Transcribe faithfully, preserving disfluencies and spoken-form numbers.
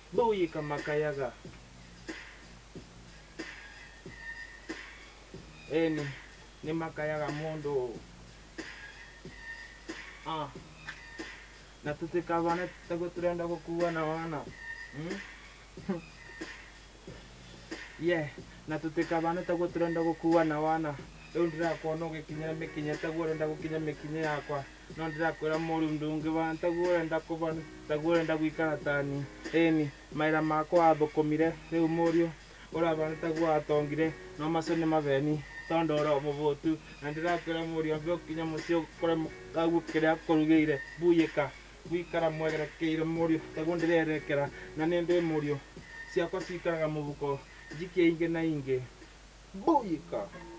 Buyika makayaga. Eni ni makayaga mundu. Ah. Na tutikavane tago turenda gukua na wana. Hmm? Yeah, na tutikavane tago turenda gukua na wana. Riu ndirakwona ugikinya mikinye taguo urenda gukinya mikinye yakwa. No ndirakwira muri ndungivana taguo urenda kuvana taguo urenda guikara tani. Eni maira makwa athukumire riu muriu uravana taguo atongire no macio ni maveni tondu uro muvutu na ndirakwira muri ambe ukinya mucii ukore taguo kiria akurugire buyika guikara mwegerekeire muriu taguo ndirerekera na ni ndi muriu ciakwa cikaraga muvuko njikie ingi na ingi buyika.